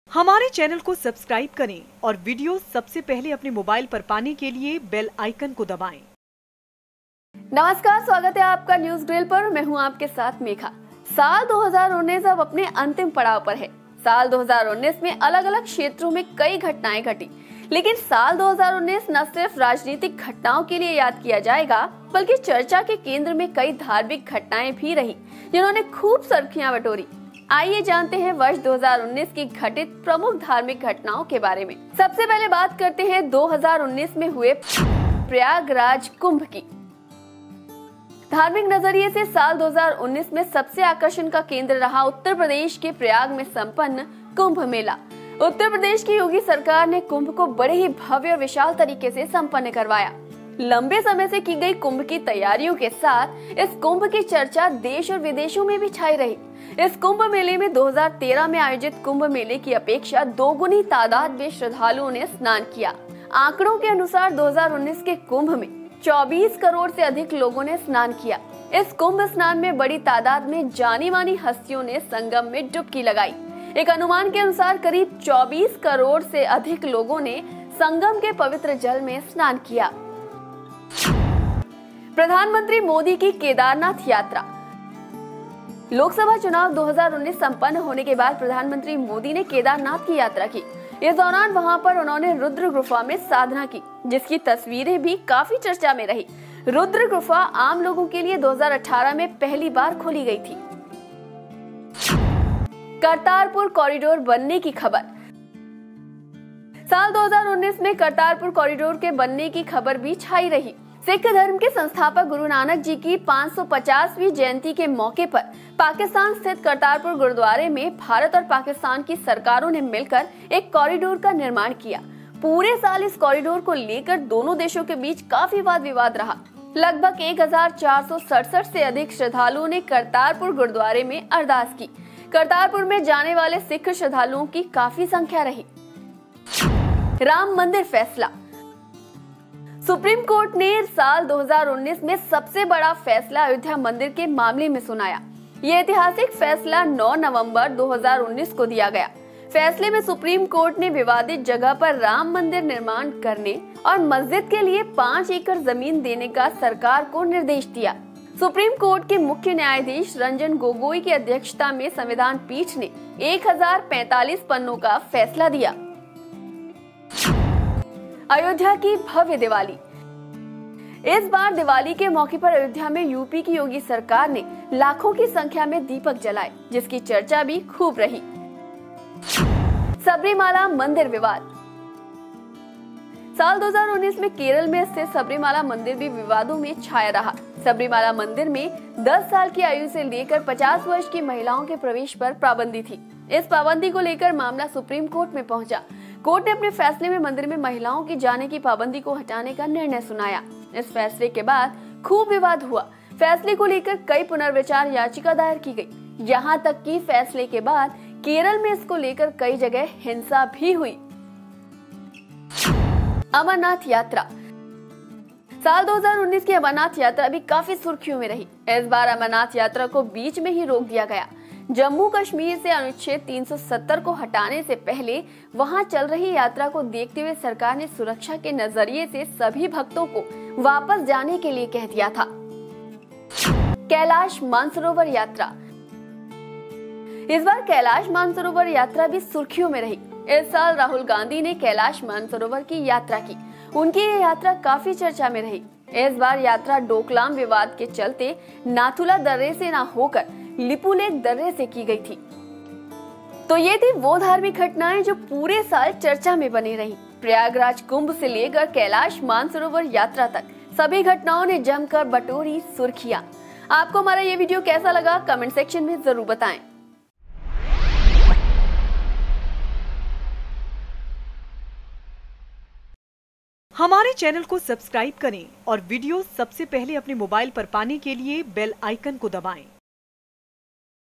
हमारे चैनल को सब्सक्राइब करें और वीडियो सबसे पहले अपने मोबाइल पर पाने के लिए बेल आइकन को दबाएं। नमस्कार, स्वागत है आपका न्यूज ग्रिल पर। मैं हूं आपके साथ मेघा। साल 2019 अब अपने अंतिम पड़ाव पर है। साल 2019 में अलग अलग क्षेत्रों में कई घटनाएं घटी, लेकिन साल 2019 न सिर्फ राजनीतिक घटनाओं के लिए याद किया जाएगा, बल्कि चर्चा के केंद्र में कई धार्मिक घटनाएं भी रही, जिन्होंने खूब सुर्खियां बटोरी। आइए जानते हैं वर्ष 2019 की घटित प्रमुख धार्मिक घटनाओं के बारे में। सबसे पहले बात करते हैं 2019 में हुए प्रयागराज कुंभ की। धार्मिक नजरिए से साल 2019 में सबसे आकर्षण का केंद्र रहा उत्तर प्रदेश के प्रयाग में संपन्न कुंभ मेला। उत्तर प्रदेश की योगी सरकार ने कुंभ को बड़े ही भव्य और विशाल तरीके से संपन्न करवाया। लंबे समय से की गई कुंभ की तैयारियों के साथ इस कुंभ की चर्चा देश और विदेशों में भी छाई रही। इस कुंभ मेले में 2013 में आयोजित कुंभ मेले की अपेक्षा दोगुनी तादाद में श्रद्धालुओं ने स्नान किया। आंकड़ों के अनुसार 2019 के कुंभ में 24 करोड़ से अधिक लोगों ने स्नान किया। इस कुंभ स्नान में बड़ी तादाद में जानी मानी हस्तियों ने संगम में डुबकी लगाई। एक अनुमान के अनुसार करीब 24 करोड़ से अधिक लोगों ने संगम के पवित्र जल में स्नान किया। प्रधानमंत्री मोदी की केदारनाथ यात्रा। लोकसभा चुनाव 2019 संपन्न होने के बाद प्रधानमंत्री मोदी ने केदारनाथ की यात्रा की। इस दौरान वहां पर उन्होंने रुद्र गुफा में साधना की, जिसकी तस्वीरें भी काफी चर्चा में रही। रुद्र गुफा आम लोगों के लिए 2018 में पहली बार खोली गई थी। करतारपुर कॉरिडोर बनने की खबर। साल 2019 में करतारपुर कॉरिडोर के बनने की खबर भी छाई रही। सिख धर्म के संस्थापक गुरु नानक जी की 550वीं जयंती के मौके पर पाकिस्तान स्थित करतारपुर गुरुद्वारे में भारत और पाकिस्तान की सरकारों ने मिलकर एक कॉरिडोर का निर्माण किया। पूरे साल इस कॉरिडोर को लेकर दोनों देशों के बीच काफी वाद विवाद रहा। लगभग 1467 से अधिक श्रद्धालुओं ने करतारपुर गुरुद्वारे में अरदास की। करतारपुर में जाने वाले सिख श्रद्धालुओं की काफी संख्या रही। राम मंदिर फैसला। सुप्रीम कोर्ट ने साल 2019 में सबसे बड़ा फैसला अयोध्या मंदिर के मामले में सुनाया। ये ऐतिहासिक फैसला 9 नवंबर 2019 को दिया गया। फैसले में सुप्रीम कोर्ट ने विवादित जगह पर राम मंदिर निर्माण करने और मस्जिद के लिए 5 एकड़ जमीन देने का सरकार को निर्देश दिया। सुप्रीम कोर्ट के मुख्य न्यायाधीश रंजन गोगोई की अध्यक्षता में संविधान पीठ ने 1045 पन्नों का फैसला दिया। अयोध्या की भव्य दिवाली। इस बार दिवाली के मौके पर अयोध्या में यूपी की योगी सरकार ने लाखों की संख्या में दीपक जलाए, जिसकी चर्चा भी खूब रही। सबरीमाला मंदिर विवाद। साल 2019 में केरल में स्थित सबरीमाला मंदिर भी विवादों में छाया रहा। सबरीमाला मंदिर में 10 साल की आयु से लेकर 50 वर्ष की महिलाओं के प्रवेश पर पाबंदी थी। इस पाबंदी को लेकर मामला सुप्रीम कोर्ट में पहुंचा। कोर्ट ने अपने फैसले में मंदिर में महिलाओं की जाने की पाबंदी को हटाने का निर्णय सुनाया। इस फैसले के बाद खूब विवाद हुआ। फैसले को लेकर कई पुनर्विचार याचिका दायर की गई। यहाँ तक कि फैसले के बाद केरल में इसको लेकर कई जगह हिंसा भी हुई। अमरनाथ यात्रा। साल 2019 की अमरनाथ यात्रा भी काफी सुर्खियों में रही। इस बार अमरनाथ यात्रा को बीच में ही रोक दिया गया। जम्मू कश्मीर से अनुच्छेद 370 को हटाने से पहले वहां चल रही यात्रा को देखते हुए सरकार ने सुरक्षा के नजरिए से सभी भक्तों को वापस जाने के लिए कह दिया था। कैलाश मानसरोवर यात्रा। इस बार कैलाश मानसरोवर यात्रा भी सुर्खियों में रही। इस साल राहुल गांधी ने कैलाश मानसरोवर की यात्रा की। उनकी ये यात्रा काफी चर्चा में रही। इस बार यात्रा डोकलाम विवाद के चलते नाथुला दर्रे से न होकर लिपुलेख दर्रे से की गई थी। तो ये थी वो धार्मिक घटनाएं जो पूरे साल चर्चा में बनी रही। प्रयागराज कुंभ से लेकर कैलाश मानसरोवर यात्रा तक सभी घटनाओं ने जमकर बटोरी सुर्खियां। आपको हमारा ये वीडियो कैसा लगा, कमेंट सेक्शन में जरूर बताएं। हमारे चैनल को सब्सक्राइब करें और वीडियो सबसे पहले अपने मोबाइल पर पाने के लिए बेल आइकन को दबाएं।